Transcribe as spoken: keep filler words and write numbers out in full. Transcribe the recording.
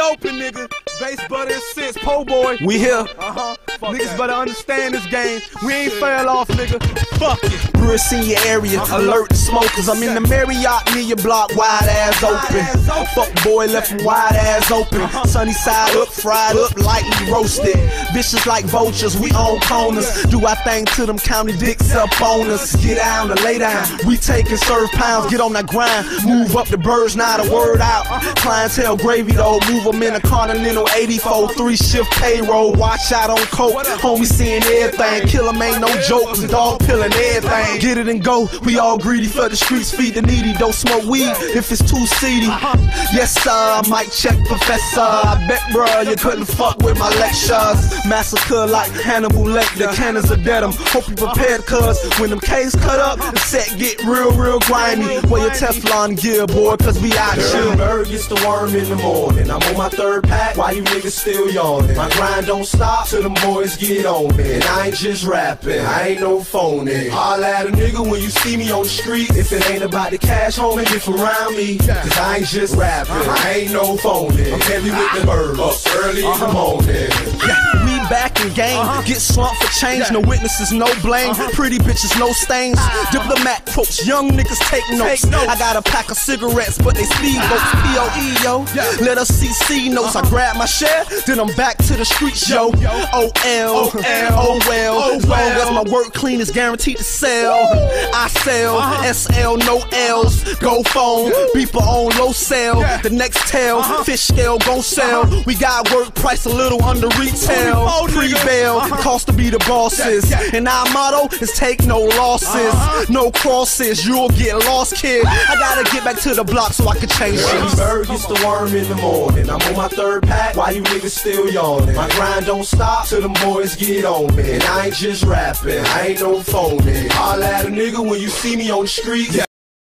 open, nigga. Bass, butter, and six, po' boy. We here. Uh-huh. Niggas better understand this game. We ain't fell off, nigga. Fuck it. Brits in your area, uh-huh. Alert the smokers. I'm in the Marriott near your block, wide ass open. Fuck boy, left him wide ass open. Uh-huh. Sunny side up, fried up, lightly roasted. Vicious like vultures, we own corners. Do our thing to them county dicks up on us. Get down to lay down. We take and serve pounds, get on that grind. Move up the birds, now the word out. Clientele gravy though, move them in a Continental eighty-four, three shift payroll. Watch out on coke, homie seeing everything. Kill 'em ain't no joke, cause dog pillin' everything. Get it and go, we all greedy for the streets, feed the needy. Don't smoke weed if it's too seedy. Yes sir, I might check professor. I bet bruh you couldn't fuck with my lectures. Massacre like Hannibal Lecter, cannons are dead 'em. Hope you prepared cuz when them K's cut up, the set get real, real grimy. Wear your Teflon gear boy, cause we out here. Bird gets the worm in the morning. I'm on my third pack, why you niggas still yawning? My grind don't stop till them boys get on it. And I ain't just rapping, I ain't no phony. Holla at a nigga when you see me on the street. If it ain't about the cash, homie, get from around me. Cause I ain't just rapping, I ain't no phony. I'm heavy with the birds, up early in the morning. Yeah, we back in game, get slumped for change. No witnesses, no blame. Pretty bitches, no stains. Diplomat quotes, young niggas take notes. I got a pack of cigarettes, but they speedboats. P O E, yo. Let us see C notes. I grab my share, then I'm back to the streets, yo. O L, oh well. As long as my work clean, is guaranteed to sell. I sell, S L, no L's. Go phone, beeper on low sell. The next tail, fish scale gon' sell. We got work price a little under retail. Pre-bail, cost to be the bosses. And our motto is take no losses. No crosses, you'll get lost, kid. I gotta get back to the block so I can change shit. Bird gets the worm in the morning. I'm on my third pack, why you niggas still yawning? My grind don't stop till them boys get on me. And I ain't just rapping, I ain't no phony. Holla at a nigga when you see me on the street. If